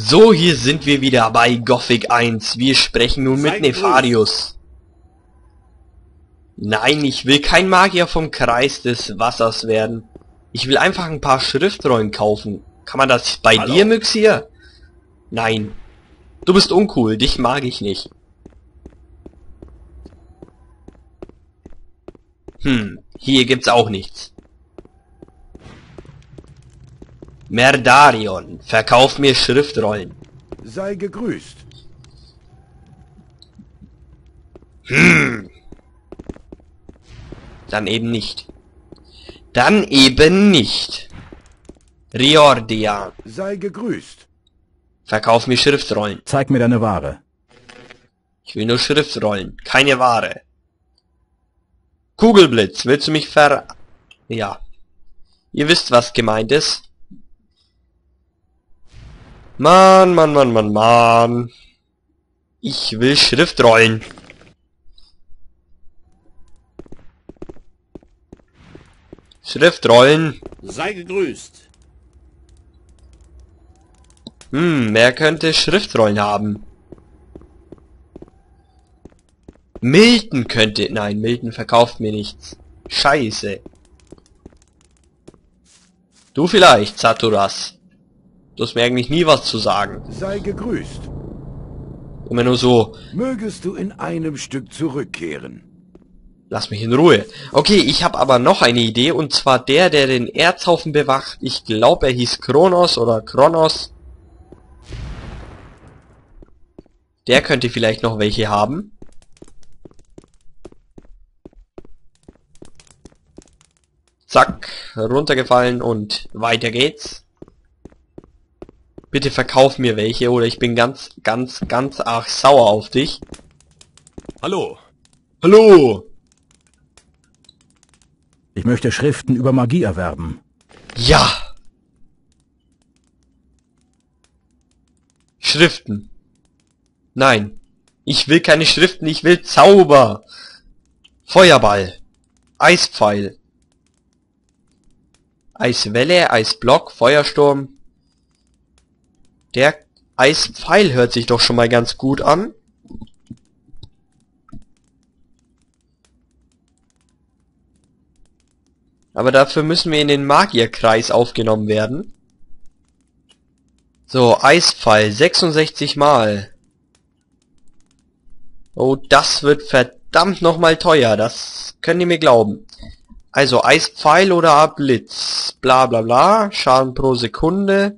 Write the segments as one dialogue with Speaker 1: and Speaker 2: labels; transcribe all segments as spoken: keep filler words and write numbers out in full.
Speaker 1: So, hier sind wir wieder bei Gothic eins. Wir sprechen nun mit Nefarius. Nein, ich will kein Magier vom Kreis des Wassers werden. Ich will einfach ein paar Schriftrollen kaufen. Kann man das bei
Speaker 2: Hallo.
Speaker 1: dir, Myxir? Nein. Du bist uncool, dich mag ich nicht. Hm, hier gibt's auch nichts. Merdarion, verkauf mir Schriftrollen.
Speaker 2: Sei gegrüßt.
Speaker 1: Hm. Dann eben nicht. Dann eben nicht. Riordia,
Speaker 2: Sei gegrüßt.
Speaker 1: verkauf mir Schriftrollen.
Speaker 3: Zeig mir deine Ware.
Speaker 1: Ich will nur Schriftrollen, keine Ware. Kugelblitz, willst du mich ver... Ja. Ihr wisst, was gemeint ist. Mann, Mann, Mann, Mann, Mann. Ich will Schriftrollen. Schriftrollen.
Speaker 4: Sei gegrüßt.
Speaker 1: Hm, wer könnte Schriftrollen haben? Milton könnte... Nein, Milton verkauft mir nichts. Scheiße. Du vielleicht, Saturas. Du hast mir eigentlich nie was zu sagen.
Speaker 2: Sei gegrüßt.
Speaker 1: Immer nur so,
Speaker 2: Mögest du in einem Stück zurückkehren.
Speaker 1: lass mich in Ruhe. Okay, ich habe aber noch eine Idee, und zwar der, der den Erzhaufen bewacht. Ich glaube, er hieß Kronos oder Kronos. Der könnte vielleicht noch welche haben. Zack, runtergefallen und weiter geht's. Bitte verkauf mir welche, oder ich bin ganz, ganz, ganz arg sauer auf dich.
Speaker 4: Hallo.
Speaker 1: Hallo!
Speaker 3: Ich möchte Schriften über Magie erwerben.
Speaker 1: Ja! Schriften. Nein. Ich will keine Schriften, ich will Zauber. Feuerball. Eispfeil. Eiswelle, Eisblock, Feuersturm. Der Eispfeil hört sich doch schon mal ganz gut an. Aber dafür müssen wir in den Magierkreis aufgenommen werden. So, Eispfeil, sechsundsechzig Mal. Oh, das wird verdammt nochmal teuer, das könnt ihr mir glauben. Also, Eispfeil oder Blitz, bla bla bla, Schaden pro Sekunde.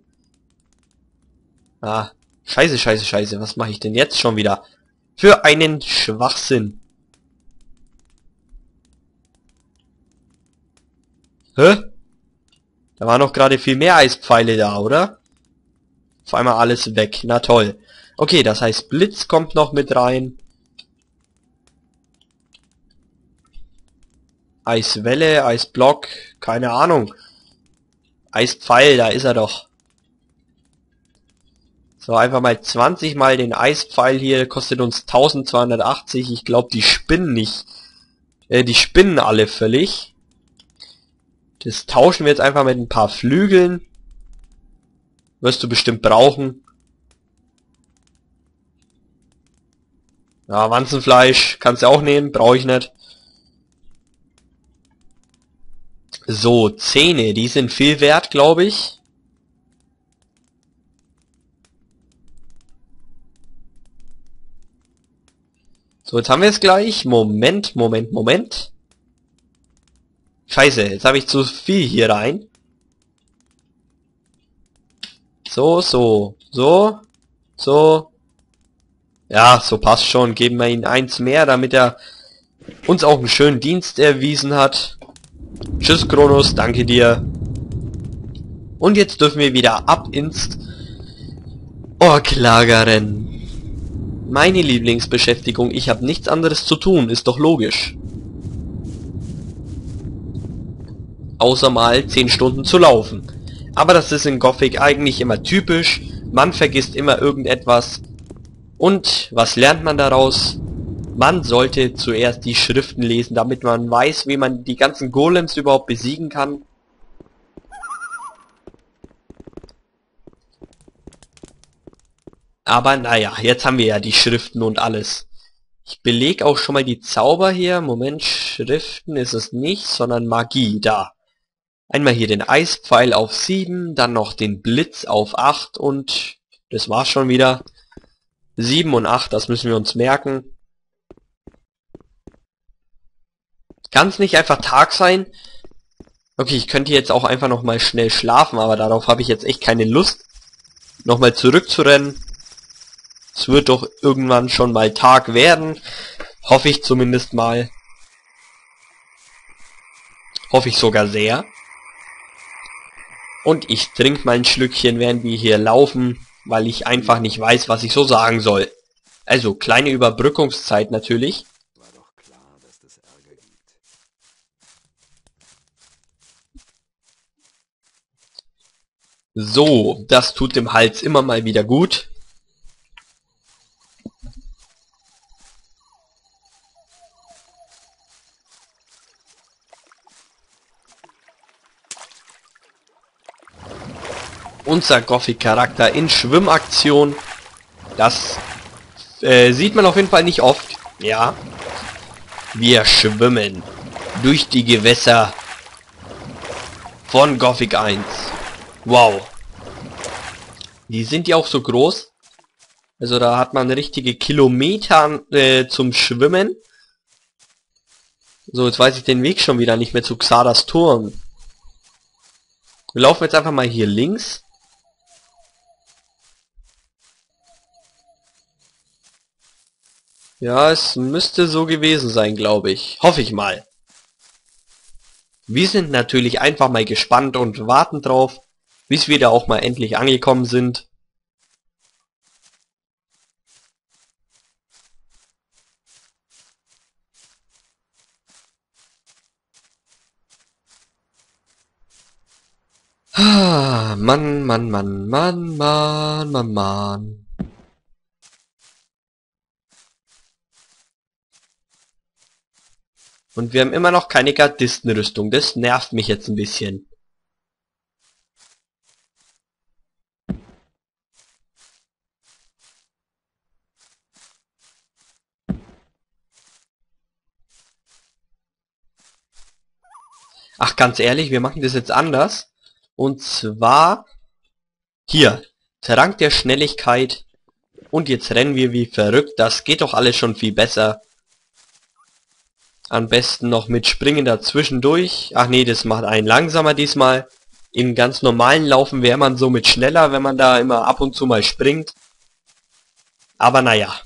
Speaker 1: Ah, scheiße, scheiße, scheiße, was mache ich denn jetzt schon wieder? Für einen Schwachsinn. Hä? Da waren noch gerade viel mehr Eispfeile da, oder? Auf einmal alles weg, na toll. Okay, das heißt Blitz kommt noch mit rein. Eiswelle, Eisblock, keine Ahnung. Eispfeil, da ist er doch. So, einfach mal zwanzig mal den Eispfeil hier, kostet uns eintausendzweihundertachtzig. Ich glaube, die spinnen nicht. Äh, die spinnen alle völlig. Das tauschen wir jetzt einfach mit ein paar Flügeln. Wirst du bestimmt brauchen. Ja, Wanzenfleisch kannst du auch nehmen, brauche ich nicht. So, Zähne, die sind viel wert, glaube ich. So, jetzt haben wir es gleich. Moment, Moment, Moment. Scheiße, jetzt habe ich zu viel hier rein. So, so, so, so. Ja, so passt schon. Geben wir ihm eins mehr, damit er uns auch einen schönen Dienst erwiesen hat. Tschüss, Kronos, danke dir. Und jetzt dürfen wir wieder ab ins Orklagerrennen. Meine Lieblingsbeschäftigung, ich habe nichts anderes zu tun, ist doch logisch. Außer mal zehn Stunden zu laufen. Aber das ist in Gothic eigentlich immer typisch, man vergisst immer irgendetwas. Und was lernt man daraus? Man sollte zuerst die Schriften lesen, damit man weiß, wie man die ganzen Golems überhaupt besiegen kann. Aber naja, jetzt haben wir ja die Schriften und alles. Ich belege auch schon mal die Zauber hier. Moment, Schriften ist es nicht, sondern Magie, da. Einmal hier den Eispfeil auf sieben, dann noch den Blitz auf acht und das war's schon wieder. sieben und acht, das müssen wir uns merken. Kann es nicht einfach Tag sein? Okay, ich könnte jetzt auch einfach nochmal schnell schlafen, aber darauf habe ich jetzt echt keine Lust, nochmal zurückzurennen. Es wird doch irgendwann schon mal Tag werden. Hoffe ich zumindest mal. Hoffe ich sogar sehr. Und ich trinke mal ein Schlückchen, während wir hier laufen, weil ich einfach nicht weiß, was ich so sagen soll. Also, kleine Überbrückungszeit natürlich.
Speaker 2: War doch klar, dass das Ärger gibt.
Speaker 1: So, das tut dem Hals immer mal wieder gut. Unser Gothic-Charakter in Schwimmaktion. Das äh, sieht man auf jeden Fall nicht oft. Ja. Wir schwimmen durch die Gewässer von Gothic eins. Wow. Die sind ja auch so groß. Also da hat man richtige Kilometer äh, zum Schwimmen. So, jetzt weiß ich den Weg schon wieder nicht mehr zu Xardas Turm. Wir laufen jetzt einfach mal hier links. Ja, es müsste so gewesen sein, glaube ich. Hoffe ich mal. Wir sind natürlich einfach mal gespannt und warten drauf, bis wir da auch mal endlich angekommen sind. Ah, Mann, Mann, Mann, Mann, Mann, Mann, Mann. Und wir haben immer noch keine Gardistenrüstung. Das nervt mich jetzt ein bisschen. Ach, ganz ehrlich, wir machen das jetzt anders. Und zwar hier, Trank der Schnelligkeit. Und jetzt rennen wir wie verrückt. Das geht doch alles schon viel besser. Am besten noch mit Springen dazwischendurch. Ach nee, das macht einen langsamer diesmal. Im ganz normalen Laufen wäre man somit schneller, wenn man da immer ab und zu mal springt. Aber naja.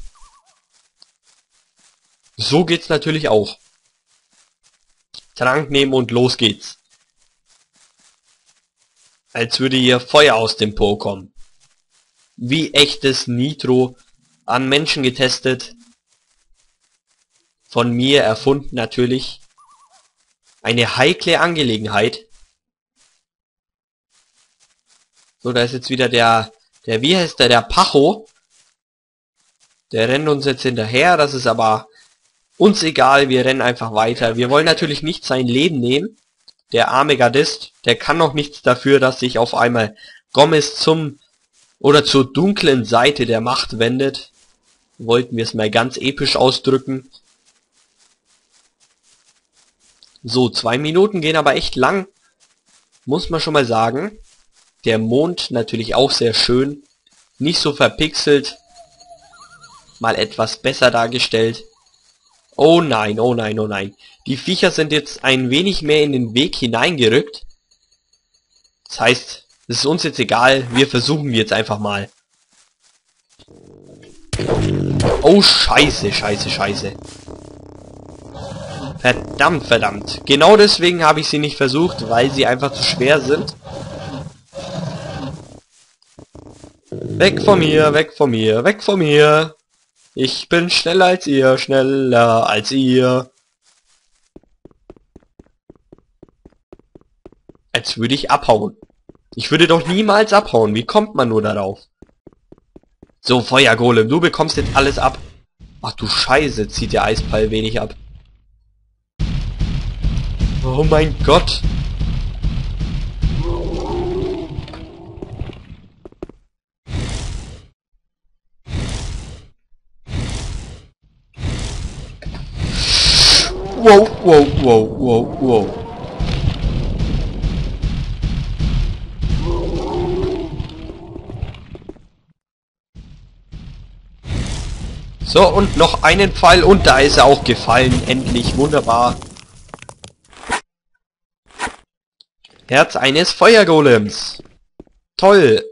Speaker 1: So geht's natürlich auch. Trank nehmen und los geht's. Als würde hier Feuer aus dem Po kommen. Wie echtes Nitro. An Menschen getestet. Von mir erfunden natürlich. Eine heikle Angelegenheit. So, da ist jetzt wieder der, der, wie heißt der, der Pacho. Der rennt uns jetzt hinterher, das ist aber uns egal, wir rennen einfach weiter. Wir wollen natürlich nicht sein Leben nehmen. Der arme Gardist, der kann noch nichts dafür, dass sich auf einmal Gomez zum, oder zur dunklen Seite der Macht wendet. Wollten wir es mal ganz episch ausdrücken. So, zwei Minuten gehen aber echt lang. Muss man schon mal sagen. Der Mond natürlich auch sehr schön. Nicht so verpixelt. Mal etwas besser dargestellt. Oh nein, oh nein, oh nein. Die Viecher sind jetzt ein wenig mehr in den Weg hineingerückt. Das heißt, es ist uns jetzt egal. Wir versuchen jetzt einfach mal. Oh, scheiße, scheiße, scheiße. Verdammt, verdammt. Genau deswegen habe ich sie nicht versucht, weil sie einfach zu schwer sind. Weg von mir, weg von mir, weg von mir. Ich bin schneller als ihr, schneller als ihr. Als würde ich abhauen. Ich würde doch niemals abhauen. Wie kommt man nur darauf? So, Feuergolem, du bekommst jetzt alles ab. Ach du Scheiße, zieht der Eispfeil wenig ab. Oh mein Gott. wow, wow, wow, wow, wow. So, und noch einen Pfeil und da ist er auch gefallen. Endlich, wunderbar. Herz eines Feuergolems. Toll.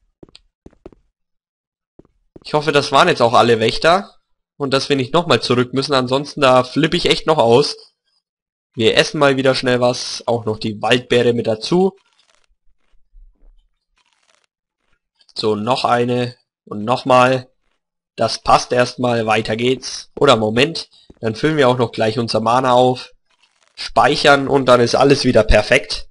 Speaker 1: Ich hoffe, das waren jetzt auch alle Wächter. Und dass wir nicht nochmal zurück müssen. Ansonsten, da flippe ich echt noch aus. Wir essen mal wieder schnell was. Auch noch die Waldbeere mit dazu. So, noch eine. Und nochmal. Das passt erstmal. Weiter geht's. Oder Moment. Dann füllen wir auch noch gleich unser Mana auf. Speichern und dann ist alles wieder perfekt.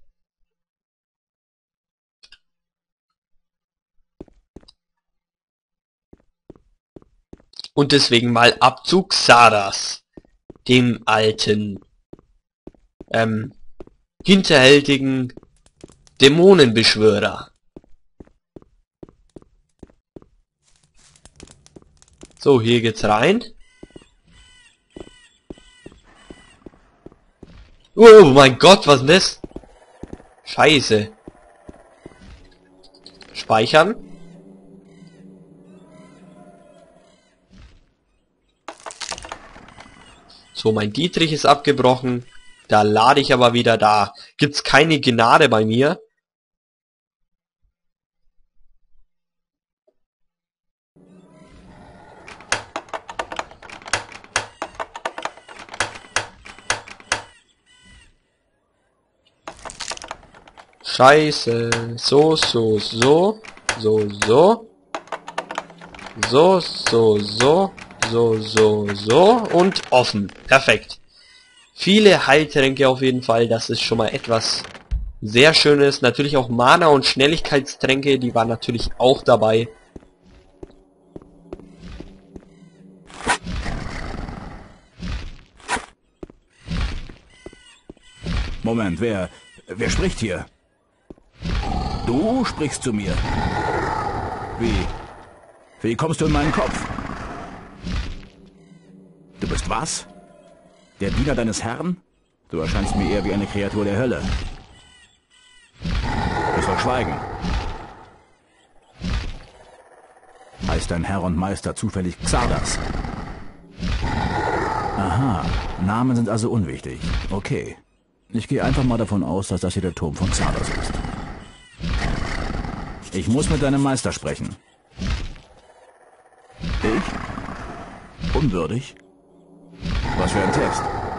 Speaker 1: Und deswegen mal ab zu Xardas, dem alten, ähm, hinterhältigen Dämonenbeschwörer. So, hier geht's rein. Oh mein Gott, was ist das? Scheiße. Speichern. So, mein Dietrich ist abgebrochen. Da lade ich aber wieder da. Gibt's keine Gnade bei mir. Scheiße. So, so, so. So, so. So, so, so. So, so, so. Und offen. Perfekt. Viele Heiltränke auf jeden Fall. Das ist schon mal etwas sehr Schönes. Natürlich auch Mana- und Schnelligkeitstränke. Die waren natürlich auch dabei.
Speaker 3: Moment, wer... Wer spricht hier? Du sprichst zu mir. Wie? Wie kommst du in meinen Kopf? Du bist was? Der Diener deines Herrn? Du erscheinst mir eher wie eine Kreatur der Hölle. Ich soll schweigen. Heißt dein Herr und Meister zufällig Xardas? Aha, Namen sind also unwichtig. Okay. Ich gehe einfach mal davon aus, dass das hier der Turm von Xardas ist. Ich muss mit deinem Meister sprechen. Ich? Unwürdig? Was für ein Test?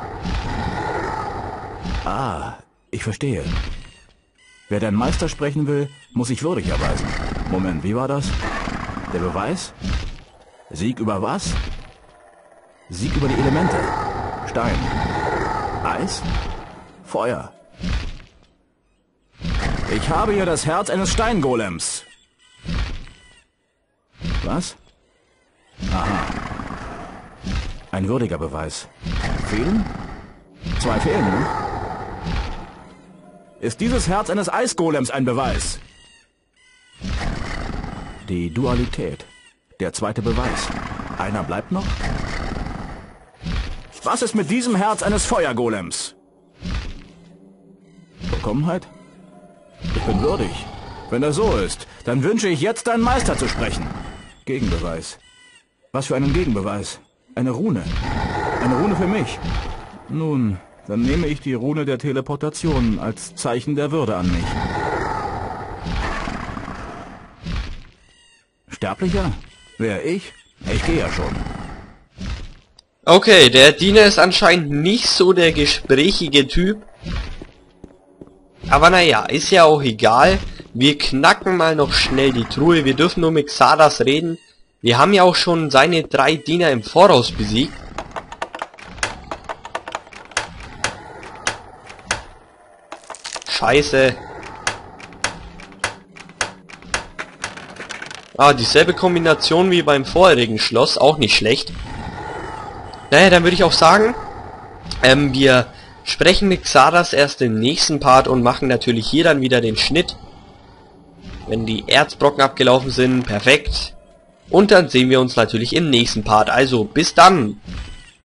Speaker 3: Ah, ich verstehe. Wer dein Meister sprechen will, muss sich würdig erweisen. Moment, wie war das? Der Beweis? Sieg über was? Sieg über die Elemente. Stein. Eis. Feuer. Ich habe hier das Herz eines Steingolems. Was? Aha. Ein würdiger Beweis. Fehlen? Zwei fehlen, ne? Ist dieses Herz eines Eisgolems ein Beweis? Die Dualität. Der zweite Beweis. Einer bleibt noch? Was ist mit diesem Herz eines Feuergolems? Vollkommenheit? Ich bin würdig. Wenn er so ist, dann wünsche ich jetzt, deinen Meister zu sprechen. Gegenbeweis. Was für einen Gegenbeweis? Eine Rune. Eine Rune für mich. Nun, dann nehme ich die Rune der Teleportation als Zeichen der Würde an mich. Sterblicher? Wer ich? Ich gehe ja schon.
Speaker 1: Okay, der Diener ist anscheinend nicht so der gesprächige Typ. Aber naja, ist ja auch egal. Wir knacken mal noch schnell die Truhe. Wir dürfen nur mit Xardas reden. Wir haben ja auch schon seine drei Diener im Voraus besiegt. Scheiße. Ah, dieselbe Kombination wie beim vorherigen Schloss. Auch nicht schlecht. Naja, dann würde ich auch sagen, ähm, wir sprechen mit Xardas erst im nächsten Part und machen natürlich hier dann wieder den Schnitt. Wenn die Erzbrocken abgelaufen sind, perfekt. Und dann sehen wir uns natürlich im nächsten Part. Also, bis dann!